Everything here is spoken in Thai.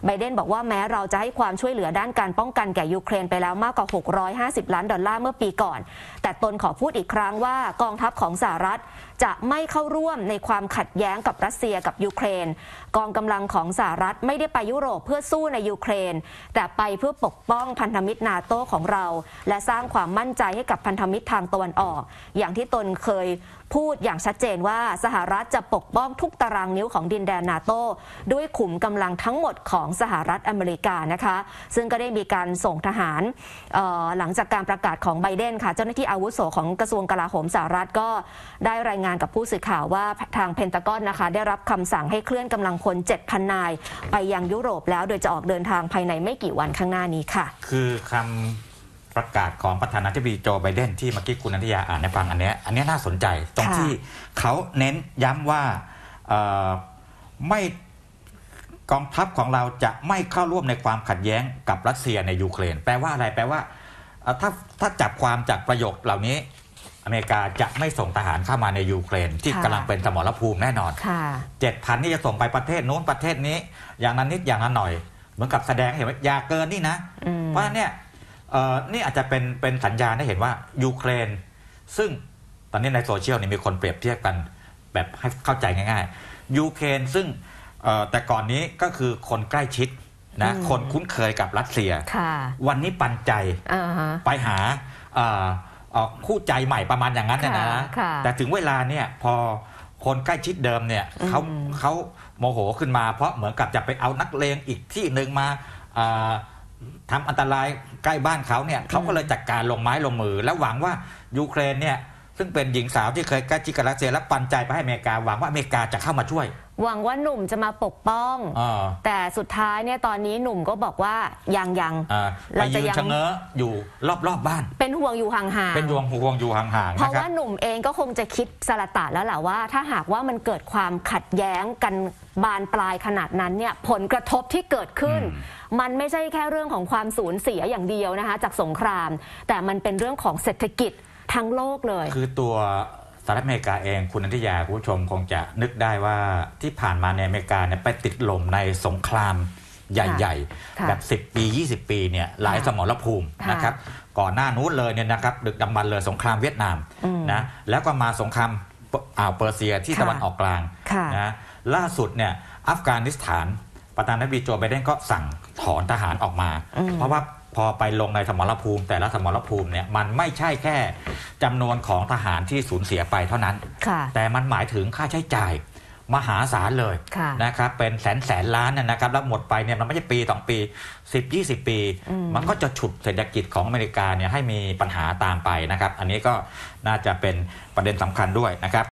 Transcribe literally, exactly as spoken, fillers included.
ไบเดนบอกว่าแม้เราจะให้ความช่วยเหลือด้านการป้องกันแก่ยูเครนไปแล้วมากกว่าหกร้อยห้าสิบล้านดอลลาร์เมื่อปีก่อนแต่ตนขอพูดอีกครั้งว่ากองทัพของสหรัฐจะไม่เข้าร่วมในความขัดแย้งกับรัสเซียกับยูเครนกองกำลังของสหรัฐไม่ได้ไปยุโรปเพื่อสู้ในยูเครนแต่ไปเพื่อปกป้องพันธมิตรนาโต้ของเราและสร้างความมั่นใจให้กับพันธมิตรทางตะวันออกอย่างที่ตนเคยพูดอย่างชัดเจนว่าสหรัฐจะปกป้องทุกตารางนิ้วของดินแดนนาโต้ด้วยขุมกำลังทั้งหมดของสหรัฐอเมริกานะคะซึ่งก็ได้มีการส่งทหารหลังจากการประกาศของไบเดนค่ะเจ้าหน้าที่อาวุโสของกระทรวงกลาโหมสหรัฐก็ได้รายงานกับผู้สื่อข่าวว่าทางเพนทากอนนะคะได้รับคำสั่งให้เคลื่อนกำลังพล เจ็ดพัน นายไปยังยุโรปแล้วโดยจะออกเดินทางภายในไม่กี่วันข้างหน้านี้ค่ะคือคำประกาศของประธานาธิบดีโจไบเดนที่เมื่อกี้คุณนันทยาอ่านให้ฟังอันนี้อันนี้น่าสนใจตรงที่เขาเน้นย้ำว่าไม่กองทัพของเราจะไม่เข้าร่วมในความขัดแย้งกับรัสเซียในยูเครนแปลว่าอะไรแปลว่าถ้าถ้าจับความจากประโยคเหล่านี้อเมริกาจะไม่ส่งทหารเข้ามาในยูเครนที่กำลังเป็นสมรภูมิแน่นอนเจ็ดพันนี่จะส่งไปประเทศโน้นประเทศนี้อย่างนั้นนิดอย่างนั้นหน่อยเหมือนกับแสดงให้เห็นว่าอย่าเกินนี่นะเพราะฉะนั้นเนี่ยนี่อาจจะเป็นเป็นสัญญาณให้เห็นว่ายูเครนซึ่งตอนนี้ในโซเชียลนี่มีคนเปรียบเทียบกันแบบให้เข้าใจง่ายๆยูเครนซึ่งแต่ก่อนนี้ก็คือคนใกล้ชิดนะคนคุ้นเคยกับรัสเซียวันนี้ปันใจไปหาคู่ใจใหม่ประมาณอย่างนั้นนะแต่ถึงเวลาเนี่ยพอคนใกล้ชิดเดิมเนี่ยเขาเขาโมโหขึ้นมาเพราะเหมือนกับจะไปเอานักเลงอีกที่หนึ่งมาทำอันตรายใกล้บ้านเขาเนี่ยเขาก็เลยจัดการลงไม้ลงมือแล้วหวังว่ายูเครนเนี่ยซึ่งเป็นหญิงสาวที่เคยใกล้ชิดกับรัสเซียและปันใจไปให้อเมริกาหวังว่าอเมริกาจะเข้ามาช่วยหวังว่าหนุ่มจะมาปกป้องแต่สุดท้ายเนี่ยตอนนี้หนุ่มก็บอกว่ายังยังเราจะยังชะเง้ออยู่รอบๆ บ้านเป็นห่วงอยู่ห่างๆเป็นห่วงห่วงอยู่ห่างๆเพราะว่าหนุ่มเองก็คงจะคิดสละตะแล้วแหละว่าถ้าหากว่ามันเกิดความขัดแย้งกันบานปลายขนาดนั้นเนี่ยผลกระทบที่เกิดขึ้นมันไม่ใช่แค่เรื่องของความสูญเสียอย่างเดียวนะคะจากสงครามแต่มันเป็นเรื่องของเศรษฐกิจทั้งโลกเลยคือตัวสหรัฐอเมริกาเองคุณนันทยาคุณผู้ชมคงจะนึกได้ว่าที่ผ่านมาในอเมริกาเนี่ยไปติดลมในสงครามใหญ่ๆแบบสิบปียี่สิบปีเนี่ยหลายสมรภูมินะครับก่อนหน้านู้นเลยเนี่ยนะครับดึกดำบรรพ์เลยสงครามเวียดนามนะแล้วก็มาสงครามอ่าวเปอร์เซียที่ตะวันออกกลางนะล่าสุดเนี่ยอัฟกานิสถานประธานาธิบดีโจไบเดนก็สั่งถอนทหารออกมาเพราะว่าพอไปลงในสมรภูมิแต่ละสมรภูมิเนี่ยมันไม่ใช่แค่จำนวนของทหารที่สูญเสียไปเท่านั้นแต่มันหมายถึงค่าใช้จ่ายมหาศาลเลยนะครับเป็นแสนแสนล้านนะครับแล้วหมดไปเนี่ยมันไม่ใช่ปีสองปีสิบ ยี่สิบปีมันก็จะฉุดเศรษฐกิจของอเมริกาเนี่ยให้มีปัญหาตามไปนะครับอันนี้ก็น่าจะเป็นประเด็นสำคัญด้วยนะครับ